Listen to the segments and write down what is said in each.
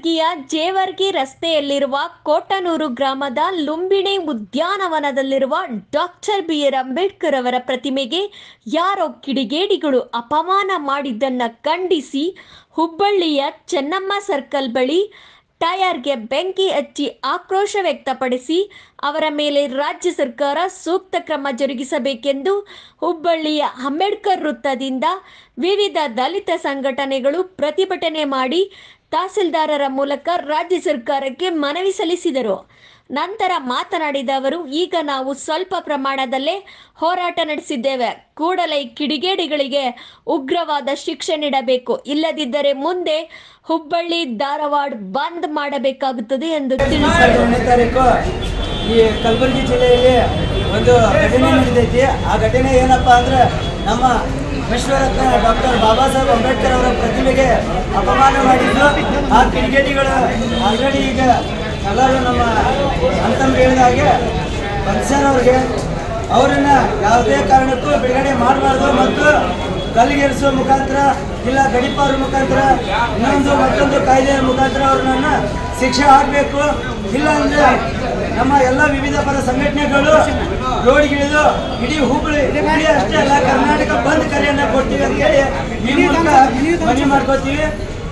ಕಲಬುರಗಿಯ ಜೇವರ್ಗಿ ರಸ್ತೆಯಲ್ಲಿರುವ ಕೋಟನೂರು ಗ್ರಾಮದ ಲುಂಬಿಣಿ ಉದ್ಯಾನವನದಲ್ಲಿರುವ ಡಾಕ್ಟರ್ ಬಿ.ಆರ್. ಅಂಬೇಡ್ಕರ್ ಅವರ ಪ್ರತಿಮೆಗೆ ಯಾರೋ ಕಿಡಿಗೇಡಿಗಳು ಅಪಮಾನ ಮಾಡಿದ್ದನ್ನು ಖಂಡಿಸಿ ಹುಬ್ಬಳ್ಳಿಯ ಚೆನ್ನಮ್ಮ ಸರ್ಕಲ್ ಬಳಿ ಟೈರ್ಗೆ ಬೆಂಕಿ ಹಚ್ಚಿ ಆಕ್ರೋಶ ವ್ಯಕ್ತಪಡಿಸಿ ಅವರ ಮೇಲೆ ರಾಜ್ಯ ಸರ್ಕಾರ ಸೂಕ್ತ ಕ್ರಮ ಜರುಗಿಸಬೇಕೆಂದು ಹುಬ್ಬಳ್ಳಿಯ ಅಂಬೇಡ್ಕರ್ ವೃತ್ತದಿಂದ ವಿವಿಧ ದಲಿತ ಸಂಘಟನೆಗಳು ಪ್ರತಿಭಟನೆ ಮಾಡಿ ತಹಸೀಲ್ದಾರರ ಮೂಲಕ ರಾಜ್ಯ ಸರ್ಕಾರಕ್ಕೆ ಮನವಿ ಸಲ್ಲಿಸಿದರು. ನಂತರ ಮಾತನಾಡಿದ ಅವರು, ಈಗ ನಾವು ಸ್ವಲ್ಪ ಪ್ರಮಾಣದಲ್ಲೇ ಹೋರಾಟ ನಡೆಸಿದ್ದೇವೆ. ಕೂಡಲೇ ಕಿಡಿಗೇಡಿಗಳಿಗೆ ಉಗ್ರವಾದ ಶಿಕ್ಷೆ ನೀಡಬೇಕು, ಇಲ್ಲದಿದ್ದರೆ ಮುಂದೆ ಹುಬ್ಬಳ್ಳಿ ಧಾರವಾಡ ಬಂದ್ ಮಾಡಬೇಕಾಗುತ್ತದೆ ಎಂದು ತಿಳಿಸಿದರು. ಈ ಕಲಬುರಗಿ ಜಿಲ್ಲೆಯಲ್ಲಿ ಒಂದು ಘಟನೆ ನಡೆದೈತಿ. ಆ ಘಟನೆ ಏನಪ್ಪಾ ಅಂದ್ರೆ ನಮ್ಮ ವಿಶ್ವರತ್ನ ಡಾಕ್ಟರ್ ಬಾಬಾ ಸಾಹೇಬ್ ಅಂಬೇಡ್ಕರ್ ಅವರ ಪ್ರತಿಮೆಗೆ ಅಪಮಾನ ಮಾಡಿದ್ದು. ಆ ಕಿಡಿಗೇಡಿಗಳು ಆಲ್ರೆಡಿ ಈಗ ಎಲ್ಲರೂ ನಮ್ಮ ಅಂತಂದು ಹೇಳಿದ ಹಾಗೆ ಅವ್ರಿಗೆ ಅವರನ್ನ ಯಾವುದೇ ಕಾರಣಕ್ಕೂ ಬಿಡುಗಡೆ ಮಾಡಬಾರ್ದು ಮತ್ತು ಗಲ್ಲಿಗೇರಿಸುವ ಮುಖಾಂತರ ಇಲ್ಲ ಗಡಿಪಾರ ಮುಖಾಂತರ ಮತ್ತೊಂದು ಕಾಯ್ದೆಯ ಮುಖಾಂತರ ಅವ್ರನ್ನ ಶಿಕ್ಷೆ ಆಗಬೇಕು. ಇಲ್ಲ ಅಂದ್ರೆ ನಮ್ಮ ಎಲ್ಲ ವಿವಿಧ ಪರ ಸಂಘಟನೆಗಳು ರೋಡ್ಗಿಳಿದು ಇಡೀ ಹುಬ್ಬಳ್ಳಿ ಅಷ್ಟೇ ಅಲ್ಲ ಕರ್ನಾಟಕ ಬಂದ್ ಕರೆಯನ್ನ ಕೊಡ್ತೀವಿ ಅಂತ ಹೇಳಿ ಈ ಮೂಲಕ ಮನವಿ ಮಾಡ್ಕೋತೀವಿ.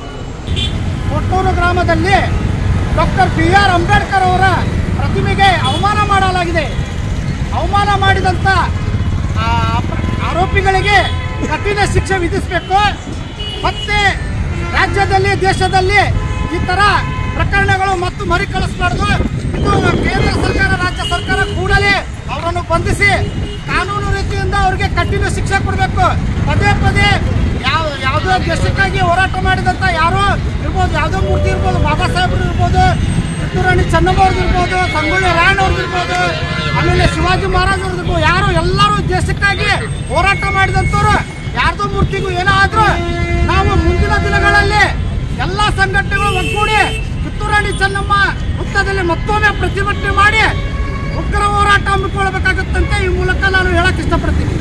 ಕೊಟ್ಟೂರು ಗ್ರಾಮದಲ್ಲಿ ಡಾಕ್ಟರ್ ಬಿ.ಆರ್. ಅಂಬೇಡ್ಕರ್ ಅವರ ಪ್ರತಿಮೆಗೆ ಅವಮಾನ ಮಾಡಲಾಗಿದೆ. ಅವಮಾನ ಮಾಡಿದಂಥ ಆರೋಪಿಗಳಿಗೆ ಕಠಿಣ ಶಿಕ್ಷೆ ವಿಧಿಸಬೇಕು. ಮತ್ತೆ ರಾಜ್ಯದಲ್ಲಿ ದೇಶದಲ್ಲಿ ಈ ಥರ ಪ್ರಕರಣಗಳು ಮತ್ತು ಮರುಕಳಿಸಬಾರ್ದು. ಇದು ಕೇಂದ್ರ ಸರ್ಕಾರ ರಾಜ್ಯ ಸರ್ಕಾರ ಕೂಡಲೇ ಅವರನ್ನು ಬಂಧಿಸಿ ಕಾನೂನು ರೀತಿಯಿಂದ ಅವರಿಗೆ ಕಠಿಣ ಶಿಕ್ಷೆ ಕೊಡಬೇಕು. ಪದೇ ಪದೇ ಯಾವುದೋ ದೇಶಕ್ಕಾಗಿ ಹೋರಾಟ ಮಾಡಿದಂಥ ಯಾರೋ ಇರ್ಬೋದು, ಯಾವುದೋ ಮೂರ್ತಿ ಇರ್ಬೋದು, ಬಾಬಾ ಸಾಹೇಬರು ಇರ್ಬೋದು, ಕಿತ್ತೂರು ರಾಣಿ ಚೆನ್ನಮ್ಮ ಅವ್ರದ್ದು ಇರ್ಬೋದು, ಸಂಗೊಳ್ಳಿ ರಾಯಣ್ಣ ಅವ್ರದ್ದು ಇರ್ಬೋದು, ಆಮೇಲೆ ಶಿವಾಜಿ ಮಹಾರಾಜ್ ಅವ್ರದ್ದು ಇರ್ಬೋದು, ಯಾರು ಎಲ್ಲರೂ ದೇಶಕ್ಕಾಗಿ ಹೋರಾಟ ಮಾಡಿದಂಥವ್ರು ಯಾರ್ದೋ ಮೂರ್ತಿಗೂ ಏನಾದರೂ ನಾವು ಮುಂದಿನ ದಿನಗಳಲ್ಲಿ ಎಲ್ಲ ಸಂಘಟನೆಗಳು ಒಗ್ಗೂಡಿ ಕಿತ್ತೂರು ರಾಣಿ ಚೆನ್ನಮ್ಮ ವೃತ್ತದಲ್ಲಿ ಮತ್ತೊಮ್ಮೆ ಪ್ರತಿಭಟನೆ ಮಾಡಿ ಉಗ್ರ ಹೋರಾಟ ಹಮ್ಮಿಕೊಳ್ಳಬೇಕಾಗುತ್ತಂತೆ ಈ ಮೂಲಕ ನಾನು ಹೇಳಕ್ ಇಷ್ಟಪಡ್ತೀನಿ.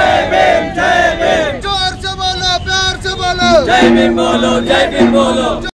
जय भीम बोलो, जय भीम बोलो।